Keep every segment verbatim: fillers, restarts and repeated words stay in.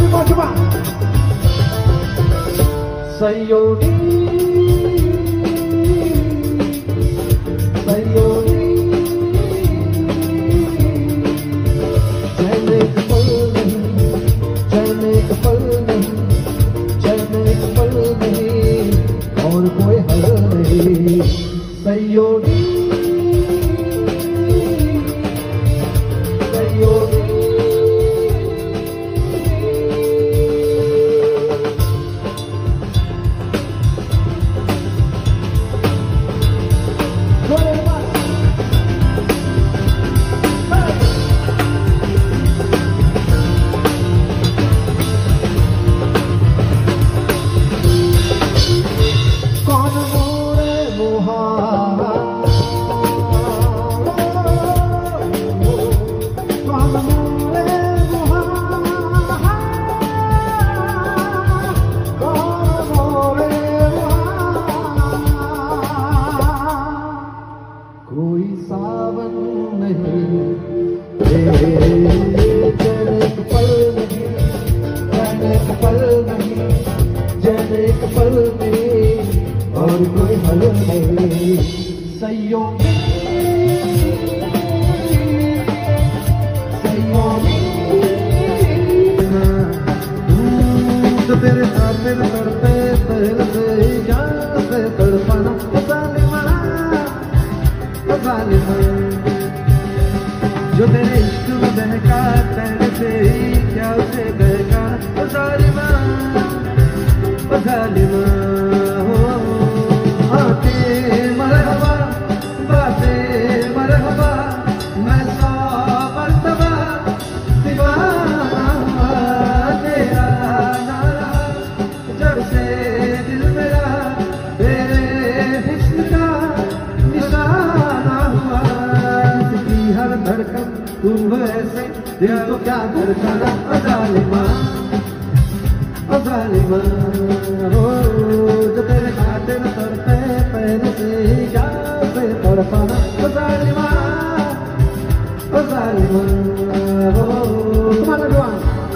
mau coba. Sayoni, sayoni, जाने का पल नहीं, जाने का पल नहीं, जाने का पल नहीं, और कोई हल नहीं। sayoni, sayoni, कोई सावन नहीं, जाने का पल नहीं, जाने का पल नहीं, जाने का पल नहीं, और कोई हल नहीं। sayoni, sayoni, तो तेरे सामने न तड़पे पहले से यहाँ से तड़पाना ज़ालिमा, जो तेरे इश्क में बहका तेरे से ही क्या उसे बहका ज़ालिमा, ज़ालिमा। आते मरहबा, बातें मरहबा, मैं सौ मर्तबा दीवाना तेरा ना रहा, जब से दिल मेरा तेरे हुस्न का निशाना हुआ। इसकी हर धड़कन तू ऐसे दिल को क्या धड़कना ज़ालिमा, ज़ालिमा। हो जो तेरे खातिर तड़पे पहले से ही क्या से तड़पाना ज़ालिमा, ज़ालिमा। हो तुम्हारा दुआ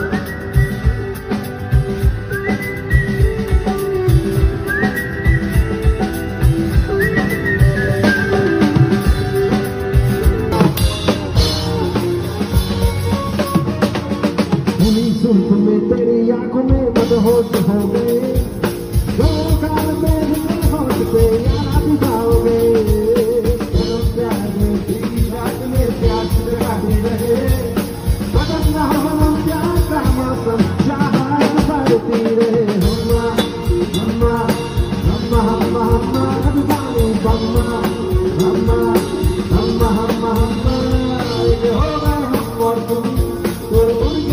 सुल्फ में तेरी आंखों में मदहोश हो गए, दो साल में होश पे याद जाओगे। जन्म प्यार में तेरी रात में प्यास लगाती रहे, मदद न हो हम प्यार का मौसम चाहत बढ़ती रहे। हम्मा हम्मा हम्मा हम्मा हम्मा हम्मा हम्मा हम्मा हम्मा हम्मा हम्मा ये होगा हम और तुम तो उड़ गए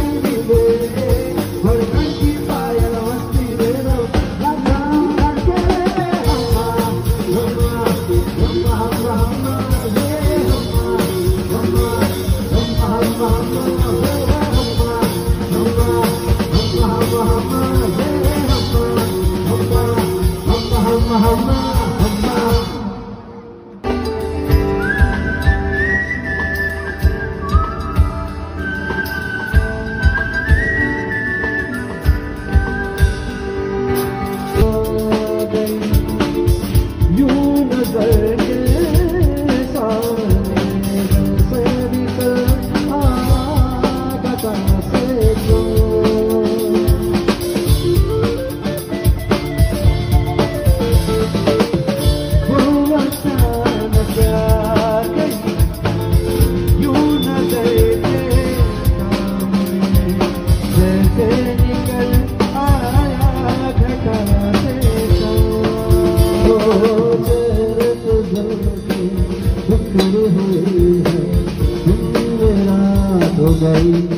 गई।